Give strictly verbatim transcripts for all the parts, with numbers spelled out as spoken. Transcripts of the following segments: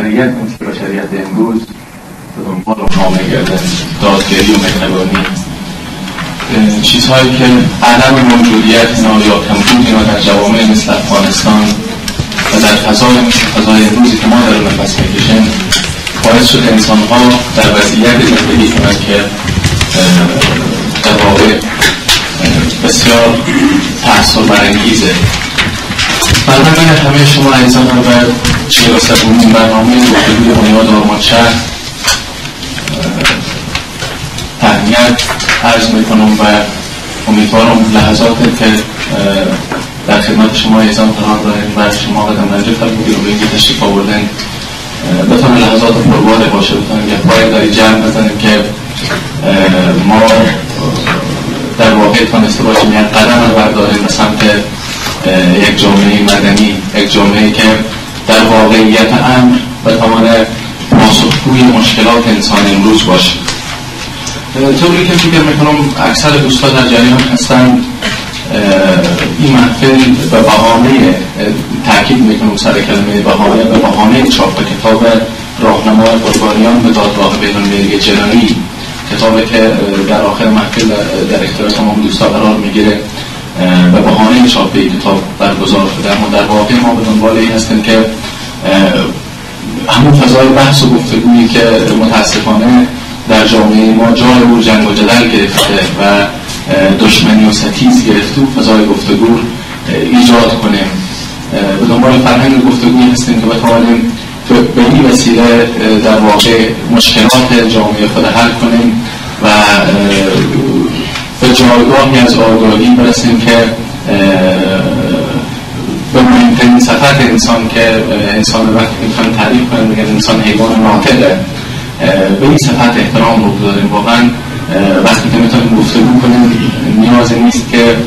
بشریت مثل بشریت امروز به دنبال نامه گردن دادگری و مهربانی، چیزهایی که عدم موجودیت اینا یا کمبود اینا در جوامع مثل افغانستان و در فضای مثل فضای امروزی که ما در نفس میکشیم باعث شده انسان‌ها در وضعیت زندگی کنند که در واقع بسیار تأثیر برانگیزه. برنامه همه شما عزیزان رو به چهل و سومین برنامه گفتگوی بنیاد آرمانشهر تهنیت عرض میکنم و امیدوارم لحظاتی که در خدمت شما عزیزان قرار داریم و شما قدم رنجه فرمودید رو به اینکه تشریف آوردن بتونه لحظات پرباره باشه، بتونیم یه پای داری جمع بزنیم که ما در واقع تانسته باشیم یک قدم رو برداریم به سمت یک جامعه مدنی، یک جامعه که در واقعیت امر بتونه پاسخگوی مشکلات انسان امروز باشه. طوری که فکر میکنم اکثر دوستان در جریان هستن این محفل به بهانه تاکید میکنم سر کلمه بهانه به بهانه چاپ کتاب راهنمای قربانیان به دادگاه بین‌المللی جنایی، کتابی که در آخر محفل در اختیار تمام دوستان قرار میگیره به بهانه چاپ کتاب برگزار شده. اما در واقع ما به دنبال این هستیم که همون فضای بحث و گفتگویی که متاسفانه در جامعه ما جای او جنگ و جدل گرفته و دشمنی و ستیز گرفته و فضای گفتگو ایجاد کنیم. به دنبال فرهنگ گفتگویی هستیم که بتوانیم به این وسیله در واقع مشکلات جامعه خود حل کنیم و به جایگاهی از آگاهی برسیم که به مهمترین صفت انسان که انسان وقتی میتونن تعریف کنیم میگن انسان حیوان ناطقه، به این صفت احترام رو داریم. واقعا وقتی که میتونیم گفتگو کنیم نیاز نیست که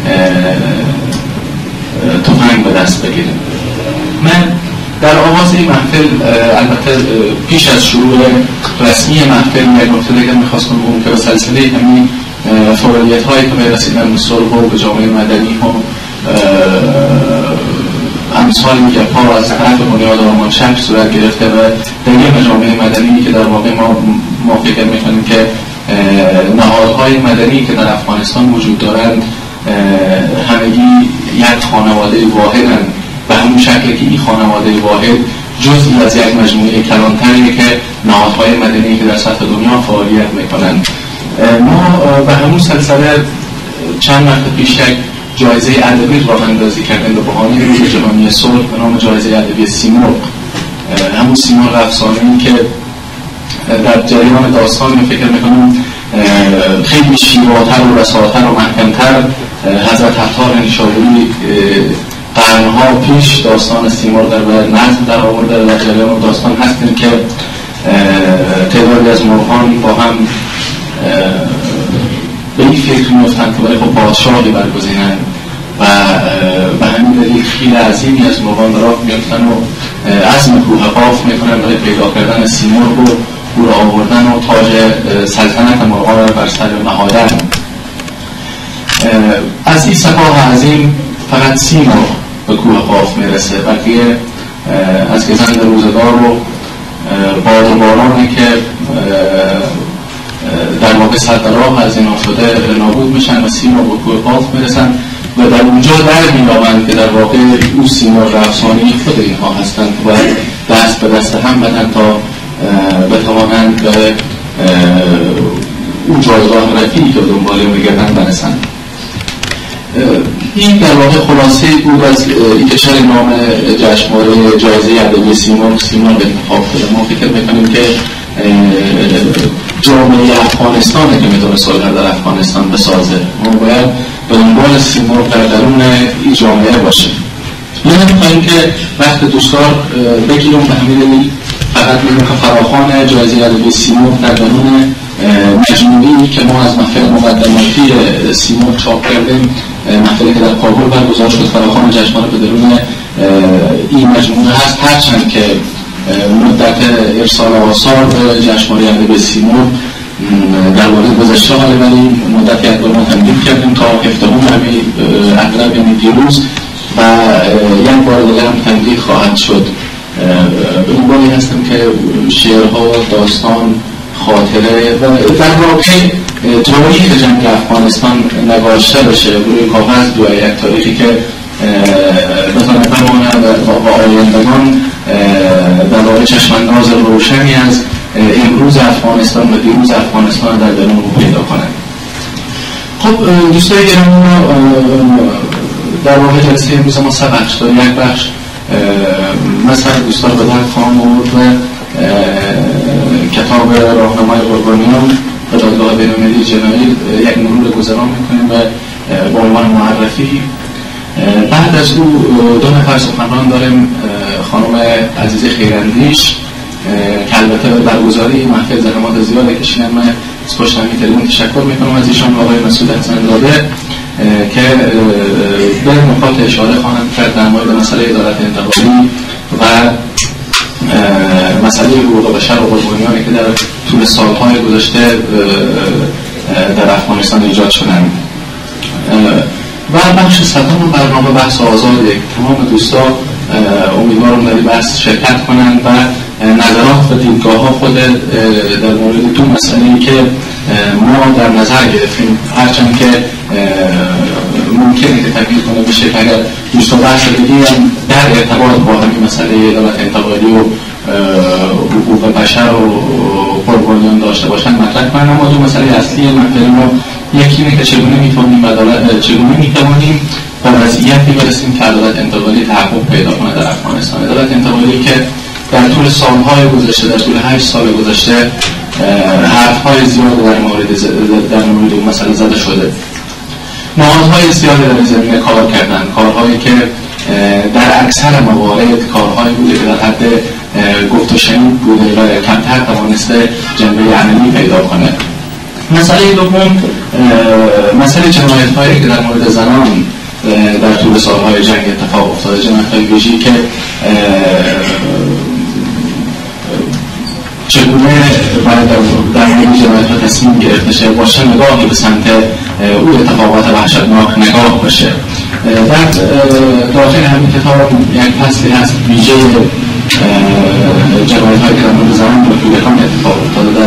تفنگ به دست بگیریم. من در آغاز این محفل البته پیش از شروع رسمی محفل یک نکته دیگر میخواستم بگم که به سلسله همین فعالیت هایی که به رسیدن به صلح و به جامعه مدنی و امثال گپ ها از طرف بنیاد آرمانشهر صورت گرفته و در جامعه مدنی که در واقع ما ما فکر میکنیم که نهادهای مدنی که در افغانستان وجود دارند همگی یک خانواده واحدند، به همون شکلی که این خانواده واحد جزئی از یک مجموعه کلانتریه که نهادهای مدنی که در سطح دنیا فعالیت میکنند. ما به همون سلسله چند وقت پیش یک جایزه ادبی راه اندازی کردیم به بهانه روز جهانی صلح به نام جایزه ادبی سیمرغ. همون سیمرغ افسانه‌ای که در جریان داستان فکر میکنم خیلی شیواتر و رساتر و محکمتر حضرت عطار نیشابوری قرنها پیش داستان سیمرغ در نظم در آورده. در جریان داستان هستیم که تعدادی از مرغان با هم به این فکر میفتن که برای خب پادشاهی برگزینن و به همین دلیل خیل عظیمی از مرغان راه میفتن و عزم کوه قاف میکنن برای پیدا کردن سیمرغ و او را آوردن و تاج سلطنت مرغان را بر سر نهادن. از این سپاه عظیم فقط سیمرغ به کوه قاف میرسه، بقیه از گزند روزگار و باد و بارانی که در واقع سد راه از این شده نابود میشن و سیمرغ به کوه قاف میرسن و در اونجا در میابند که در واقع او سیمرغ افسانه‌ای خود اینها هستند و دست به دست هم بدن تا بتوانند به اون جایگاه رفیعی که دنبال میگردن برسند. این در واقع خلاصه بود از اینکه چرا نام جشنواره جایزه ادبی سیمرغ سیمرغ انتخاب شده. ما فکر میکنیم که جامعه افغانستانه که میتونه صلح در افغانستان بسازه. ما باید به دنبال سیمرغ در درون این جامعه باشه. یعنی میخواییم که وقت دوستان بگیرم به همین دلیل فقط میگم که فراخوان جایزه ادبی سیمرغ در درون مجموعی که ما از محفل مقدماتی سیمرغ چاپ کردیم، محفلی که در کابل برگزار شد، فراخوان جشنواره به درون این مجموعه هست. هرچند که مدت ارسال آثار جشنواره ادبی سیمرغ در واقع گذشته حاله، ولی مدتی اقدام ما تمدید کردیم تا هفدهم اغلب یعنی دیروز و یک بار دیگر هم تمدید خواهد شد به عنوانی هستم که شعرها، داستان، خاطره و در واقع تاریخ جنگ افغانستان نگاشته بشه روی کاغذ روی یک تاریخی که بتونه بماند و آیندگان در واقع چشمانداز روشنی از امروز افغانستان و دیروز افغانستان در درون پیدا کنند. خب دوستای گرامی، در واقع جلسه امروز ما سه بخش داره. یک بخش مثلا دوستان به درد خواهم آورد و کتاب راهنمای قربانیان به دادگاه بین‌المللی جنایی یک مرور گذران میکنیم و با عنوان معرفی. بعد از او دو نفر سخنران داریم، خانم عزیزه خیراندیش که البته برگزاری محفل زحمات زیاده کشیدن. من از پشت همین تلفن تشکر میکنم از ایشان. آقای مسعود حسن‌زاده که به نکات اشاره خواهند کرد در مورد مسئله عدالت انتقالی و مسئله حقوق بشر و قربانیانی که در طول سالهای گذشته در افغانستان ایجاد شدند. و بخش سوم برنامه بحث آزاده. تمام دوستان امیدوارم در بحث شرکت کنند و نظرات و دیدگاه ها خود در مورد دو مسئله‌ای که ما در نظر گرفتیم، هرچند که ممکنه که تغییر کنه بشه که اگر دوستان بحث دیگه هم در ارتباط با همین مسئله عدالت انتقالی و حقوق بشر و قربانیان داشته باشن مطرح کنن. اما دو مسئله اصلی محفل ما یکی اینه که چگونه میتونیم عدالت چگونه میتونیم به وضعیتی برسیم که عدالت انتقالی تحقق پیدا کنه در افغانستان. عدالت انتقالی که در طول سالهای گذشته، در طول هشت سال گذشته حرف‌های زیاد در مورد در مورد این مسئله زده شده. نهادهای زیادی در این زمینه کار کردن، کارهایی که در اکثر موارد کارهایی بوده که در حد گفت و شنید بوده و کمتر توانسته جنبه عملی پیدا کنه. مسئله دوم مسئله جنایت‌هایی که در مورد زنان در طول سالهای جنگ اتفاق افتاده، جنایت‌های ویژه‌ای که چگونه باید در مورد جنایت‌ها تصمیم گرفته شه، باشه نگاهی به سمت او اتفاقات وحشتناک نگاه بشه. در داخل همین کتاب یک فصلی هست ویژه جنایت‌هایی که در مورد زنان و کودکان اتفاق افتاده در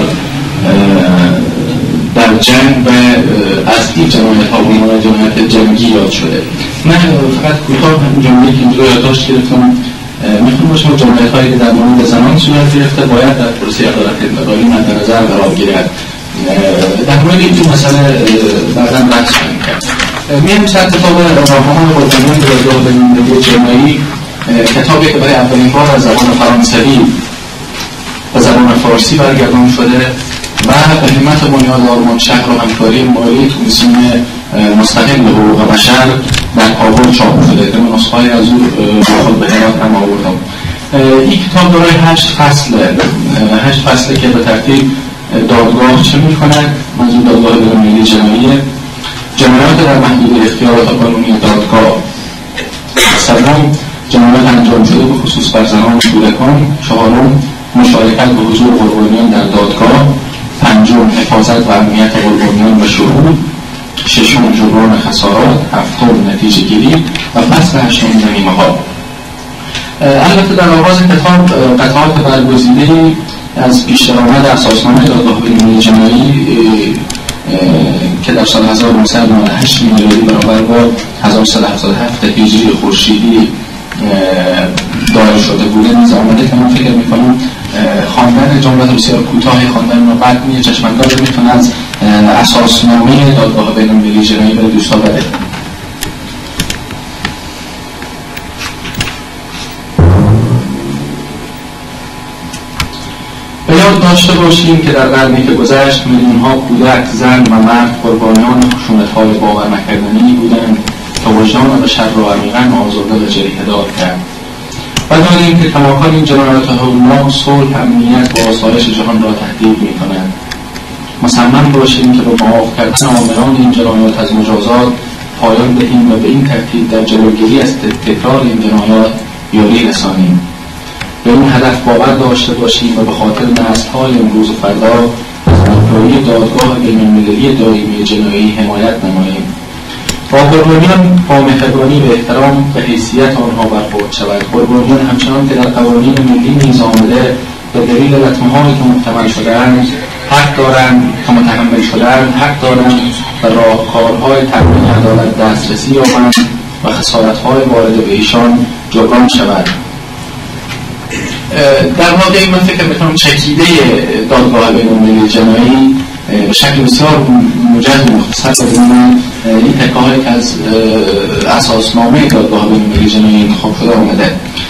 در جنگ و از این جنایت‌ها به عنوان جنایت جنگی یاد شده. من فقط کوتاه همین جمله‌ای که اینجا یادداشت گرفتم میخوام باشم جنایت‌هایی که در مورد زنان صورت گرفته باید در پروسه عدالت انتقالی مد نظر قرار گیرد. در مورد این دو مسئله بعداً بحث خواهیم کرد. میایم سر کتاب راهنمای قربانیان به دادگاه بین‌المللی جنایی، کتابی که برای اولین بار از زبان فرانسوی به زبان فارسی برگردان شده و به همت بنیاد آرمان شهر و همکاری مالی کمیسیون مستقل به حقوق بشر در کابل چاپ شده که من نسخه‌ای از او با خود به هرات هم آوردم. این کتاب دارای هشت فصل هشت فصله که به ترتیب دادگاه چه می‌کند، منظور دادگاه بین‌المللی جنایی، جنایات در محدوده اختیارات قانونی دادگاه، سوم جنایات انجام شده به خصوص بر زنان و کودکان، چهارم مشارکت به حضور قربانیان در دادگاه، پنجم حفاظت و امنیت قربانیان و شهود، ششم جبران خسارات، هفتم نتیجه گیری و فصل هشتم جریمه ها. البته در آغاز کتاب قطعات برگزیده‌ای از پیش‌درآمد اساسنامه دادگاه بین‌المللی جنایی که در سال هزار و نهصد و نود و هشت میلادی برابر با هزار و سیصد و هفتاد و هفت هجری خورشیدی دایر شده بوده نیز آمده که من فکر می‌کنم خواندن جملات بسیار کوتاهی خواندن و بعد می چشم‌انداز می‌تونه از اساسنامه دادگاه بین‌المللی جنایی برای دوستان بده. به یاد داشته باشیم که در قرنی که گذشت میلیون‌ها کودک، زن و مرد قربانیان خشونت‌های باور نکردنی بودند که وجدان بشر را عمیقاً آزرده و جریحه دار کرد. و دانیم که کماکان این جنایات هولناک صلح، امنیت و آسایش جهان را تهدید می‌کنند. مصمم باشیم که با معاف کردن عاملان این جنایات از مجازات پایان دهیم و به این ترتیب در جلوگیری از تکرار این جنایات یاری رسانیم. به این هدف باور داشته باشیم و به خاطر نسل‌های امروز و فردا از ناپایی دادگاه بین‌المللی دائمی جنایی حمایت نماییم. با قربانیان با مهربانی به احترام به حیثیت آنها برخورد شود. قربانیان همچنان که در قوانین ملی نیز آمده به دلیل لطمه‌هایی که محتمل شده‌اند حق دارند که متحمل شده‌اند حق دارند و راهکارهای تامین عدالت دسترسی یابند و خسارت‌های وارد به ایشان جبران شود. در واقع من فکر می‌کنم چکیده دادگاه بین‌المللی جنایی به شکل بسیار موجز و مختصر بدون این تکه‌هایی که از اساسنامه دادگاه بین‌المللی جنایی انتخاب شده آمده.